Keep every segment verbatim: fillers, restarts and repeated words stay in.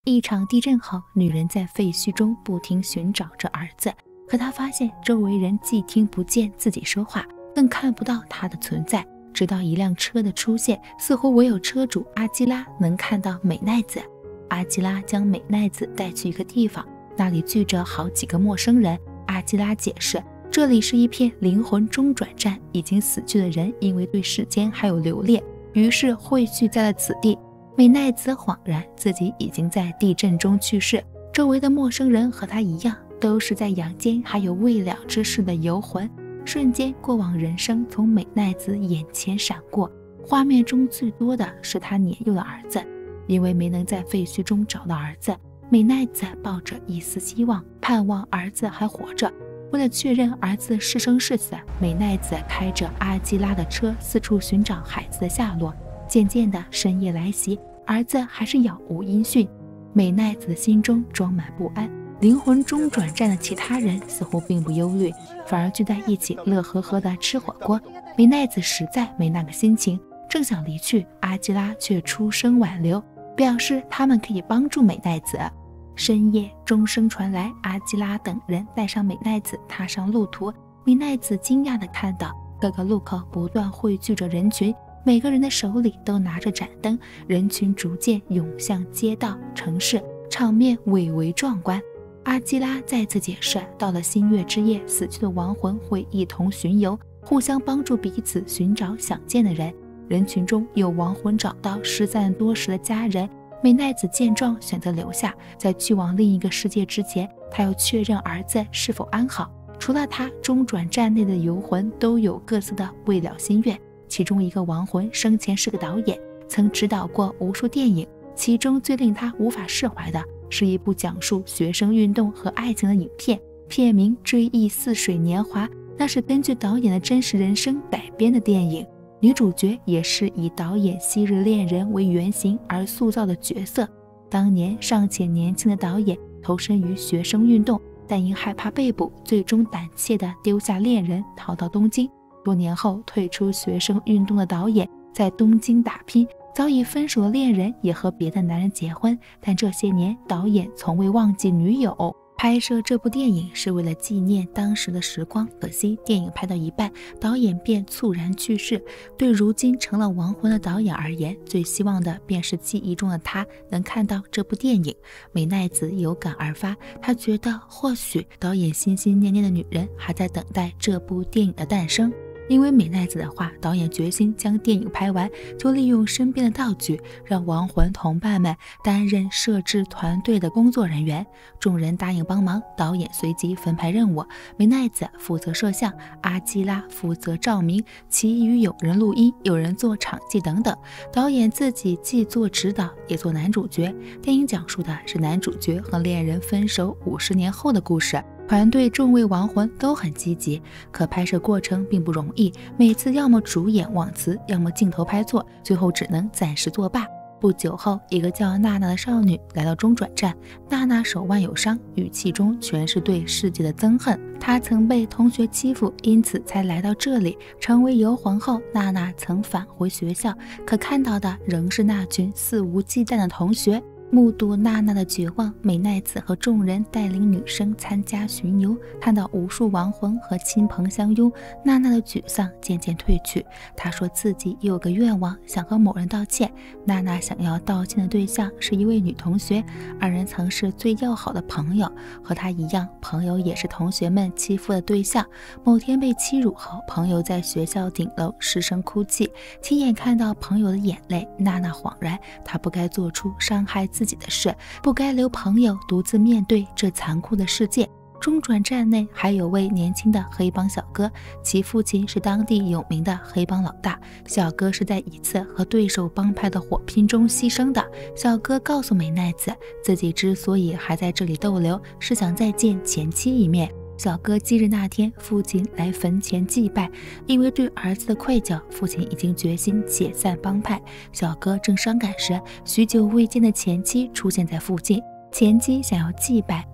一场地震后，女人在废墟中不停寻找着儿子，可她发现周围人既听不见自己说话，更看不到她的存在。直到一辆车的出现，似乎唯有车主阿基拉能看到美奈子。阿基拉将美奈子带去一个地方，那里聚着好几个陌生人。阿基拉解释，这里是一片灵魂中转站，已经死去的人因为对世间还有留恋，于是汇聚在了此地。美奈子恍然自己已经在地震中去世，周围的陌生人和他一样，都是在阳间还有未了之事的游魂。瞬间，过往人生从美奈子眼前闪过，画面中最多的是他年幼的儿子。因为没能在废墟中找到儿子，美奈子抱着一丝希望，盼望儿子还活着。为了确认儿子是生是死，美奈子开着阿基拉的车四处寻找孩子的下落。渐渐的，深夜来袭，儿子还是杳无音讯。美奈子的心中装满不安。灵魂中转站的其他人似乎并不忧虑，反而聚在一起乐呵呵地吃火锅。美奈子实在没那个心情，正想离去，阿基拉却出声挽留，表示他们可以帮助美奈子。深夜钟声传来，阿基拉等人带上美奈子踏上路途。美奈子惊讶地看到各个路口不断汇聚着人群，每个人的手里都拿着盏灯，人群逐渐涌向街道、城市，场面蔚为壮观。阿基拉再次解释，到了新月之夜，死去的亡魂会一同巡游，互相帮助彼此寻找想见的人。人群中有亡魂找到失散多时的家人。美奈子见状选择留下，在去往另一个世界之前，她要确认儿子是否安好。除了他，中转站内的游魂都有各自的未了心愿。其中一个亡魂生前是个导演，曾指导过无数电影，其中最令他无法释怀的是一部讲述学生运动和爱情的影片，片名《追忆似水年华》，那是根据导演的真实人生改编的电影。女主角也是以导演昔日恋人为原型而塑造的角色。当年尚且年轻的导演投身于学生运动，但因害怕被捕，最终胆怯地丢下恋人逃到东京。多年后退出学生运动的导演在东京打拼，早已分手的恋人也和别的男人结婚，但这些年导演从未忘记女友。拍摄这部电影是为了纪念当时的时光，可惜电影拍到一半，导演便猝然去世。对如今成了亡魂的导演而言，最希望的便是记忆中的他能看到这部电影。美奈子有感而发，她觉得或许导演心心念念的女人还在等待这部电影的诞生。因为美奈子的话，导演决心将电影拍完，就利用身边的道具，让亡魂同伴们担任摄制团队的工作人员。众人答应帮忙，导演随即分派任务，美奈子负责摄像，阿基拉负责照明，其余有人录音，有人做场记等等。导演自己既做指导，也做男主角。电影讲述的是男主角和恋人分手五十年后的故事。团队众位亡魂都很积极，可拍摄过程并不容易，每次要么主演忘词，要么镜头拍错，最后只能暂时作罢。不久后，一个叫娜娜的少女来到中转站，娜娜手腕有伤，语气中全是对世界的憎恨。她曾被同学欺负，因此才来到这里。成为游魂后，娜娜曾返回学校，可看到的仍是那群肆无忌惮的同学。目睹娜娜的绝望，美奈子和众人带领女生参加巡游，看到无数亡魂和亲朋相拥，娜娜的沮丧渐渐褪去。她说自己有个愿望，想和某人道歉。娜娜想要道歉的对象是一位女同学，二人曾是最要好的朋友，和她一样，朋友也是同学们欺负的对象。某天被欺辱后，朋友在学校顶楼失声哭泣，亲眼看到朋友的眼泪，娜娜恍然，她不该做出伤害自己自己的事，不该留朋友独自面对这残酷的世界。中转站内还有位年轻的黑帮小哥，其父亲是当地有名的黑帮老大。小哥是在一次和对手帮派的火拼中牺牲的。小哥告诉美奈子，自己之所以还在这里逗留，是想再见前妻一面。小哥忌日那天，父亲来坟前祭拜，因为对儿子的愧疚，父亲已经决心解散帮派。小哥正伤感时，许久未见的前妻出现在附近。前妻想要祭拜，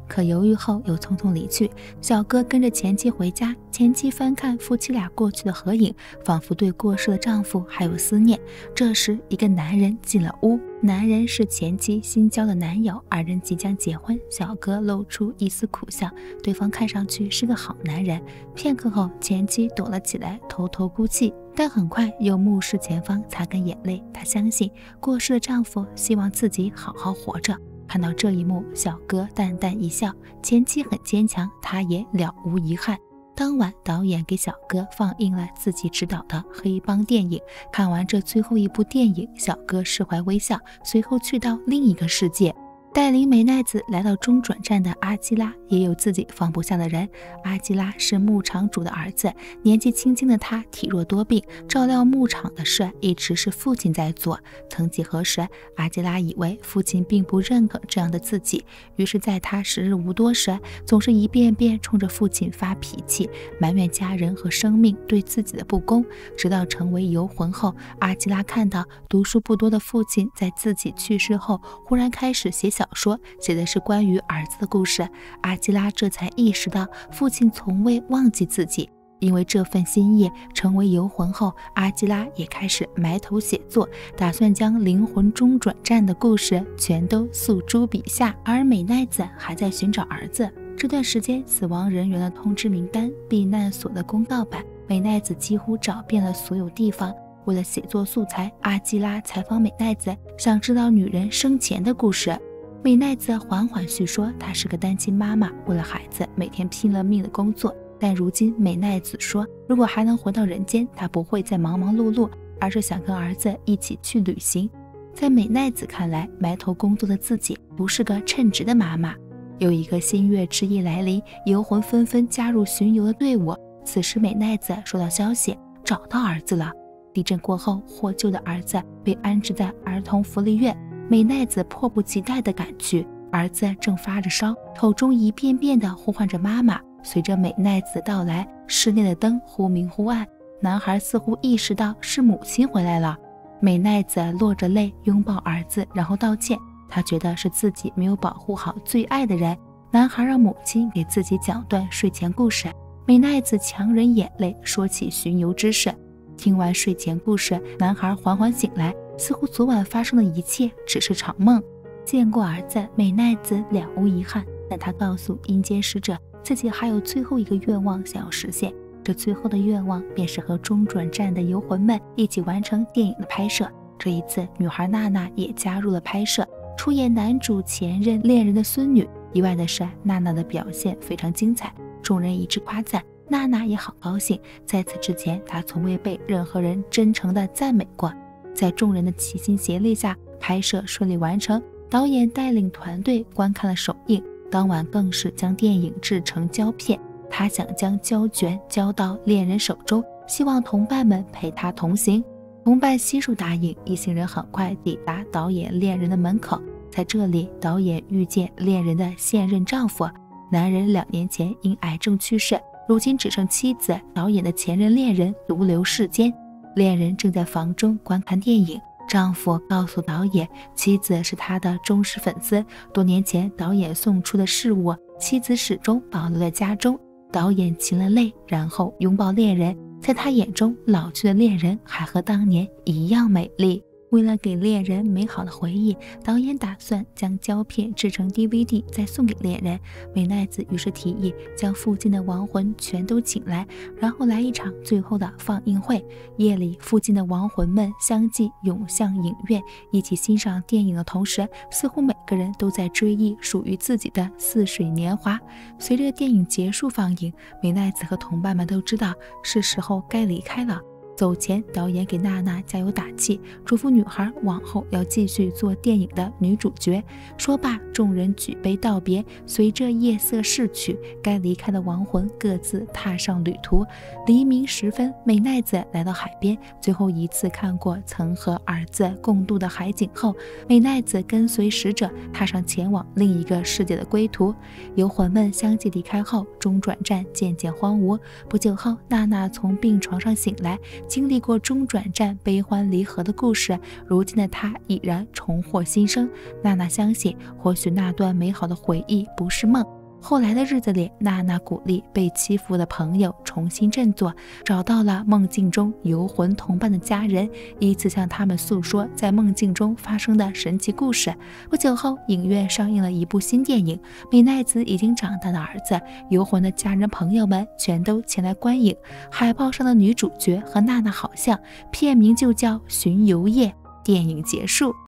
可犹豫后又匆匆离去。小哥跟着前妻回家，前妻翻看夫妻俩过去的合影，仿佛对过世的丈夫还有思念。这时一个男人进了屋，男人是前妻新交的男友，二人即将结婚。小哥露出一丝苦笑，对方看上去是个好男人。片刻后，前妻躲了起来，偷偷哭泣，但很快又目视前方，擦干眼泪。她相信过世的丈夫希望自己好好活着。看到这一幕，小哥淡淡一笑，前妻很坚强，他也了无遗憾。当晚，导演给小哥放映了自己执导的黑帮电影。看完这最后一部电影，小哥释怀微笑，随后去到另一个世界。带领美奈子来到中转站的阿基拉也有自己放不下的人。阿基拉是牧场主的儿子，年纪轻轻的他体弱多病，照料牧场的事一直是父亲在做。曾几何时，阿基拉以为父亲并不认可这样的自己，于是在他时日无多时，总是一遍遍冲着父亲发脾气，埋怨家人和生命对自己的不公。直到成为游魂后，阿基拉看到读书不多的父亲在自己去世后忽然开始写小说，写的是关于儿子的故事。阿基拉这才意识到父亲从未忘记自己。因为这份心意，成为游魂后，阿基拉也开始埋头写作，打算将灵魂中转站的故事全都诉诸笔下。而美奈子还在寻找儿子。这段时间，死亡人员的通知名单、避难所的公告板，美奈子几乎找遍了所有地方。为了写作素材，阿基拉采访美奈子，想知道女人生前的故事。美奈子缓缓叙说，她是个单亲妈妈，为了孩子每天拼了命的工作。但如今美奈子说，如果还能回到人间，她不会再忙忙碌碌，而是想跟儿子一起去旅行。在美奈子看来，埋头工作的自己不是个称职的妈妈。有一个新月之夜来临，游魂纷纷加入巡游的队伍。此时美奈子收到消息，找到儿子了。地震过后获救的儿子被安置在儿童福利院，美奈子迫不及待地赶去。儿子正发着烧，口中一遍遍地呼唤着妈妈。随着美奈子的到来，室内的灯忽明忽暗，男孩似乎意识到是母亲回来了。美奈子落着泪拥抱儿子，然后道歉。他觉得是自己没有保护好最爱的人。男孩让母亲给自己讲段睡前故事，美奈子强忍眼泪说起巡游之事。听完睡前故事，男孩缓缓醒来，似乎昨晚发生的一切只是场梦。见过儿子，美奈子了无遗憾，但他告诉阴间使者，自己还有最后一个愿望想要实现。这最后的愿望便是和中转站的游魂们一起完成电影的拍摄。这一次，女孩娜娜也加入了拍摄，出演男主前任恋人的孙女。意外的是，娜娜的表现非常精彩，众人一致夸赞。娜娜也好高兴，在此之前，她从未被任何人真诚地赞美过。在众人的齐心协力下，拍摄顺利完成。导演带领团队观看了首映，当晚更是将电影制成胶片。他想将胶卷交到恋人手中，希望同伴们陪他同行。同伴悉数答应，一行人很快抵达导演恋人的门口。在这里，导演遇见恋人的现任丈夫。男人两年前因癌症去世，如今只剩妻子。导演的前任恋人独留世间，恋人正在房中观看电影。丈夫告诉导演，妻子是他的忠实粉丝，多年前导演送出的饰物，妻子始终保留在家中。导演噙了泪，然后拥抱恋人，在他眼中，老去的恋人还和当年一样美丽。为了给恋人美好的回忆，导演打算将胶片制成 D V D 再送给恋人。美奈子于是提议将附近的亡魂全都请来，然后来一场最后的放映会。夜里，附近的亡魂们相继涌向影院，一起欣赏电影的同时，似乎每个人都在追忆属于自己的似水年华。随着电影结束放映，美奈子和同伴们都知道是时候该离开了。走前，导演给娜娜加油打气，嘱咐女孩往后要继续做电影的女主角。说罢，众人举杯道别。随着夜色逝去，该离开的亡魂各自踏上旅途。黎明时分，美奈子来到海边，最后一次看过曾和儿子共度的海景后，美奈子跟随使者踏上前往另一个世界的归途。游魂们相继离开后，中转站渐渐荒芜。不久后，娜娜从病床上醒来， 经历过中转站悲欢离合的故事，如今的她已然重获新生。娜娜相信，或许那段美好的回忆不是梦。后来的日子里，娜娜鼓励被欺负的朋友重新振作，找到了梦境中游魂同伴的家人，依次向他们诉说在梦境中发生的神奇故事。不久后，影院上映了一部新电影《美奈子已经长大的儿子》，游魂的家人朋友们全都前来观影。海报上的女主角和娜娜好像，片名就叫《巡游夜》。电影结束。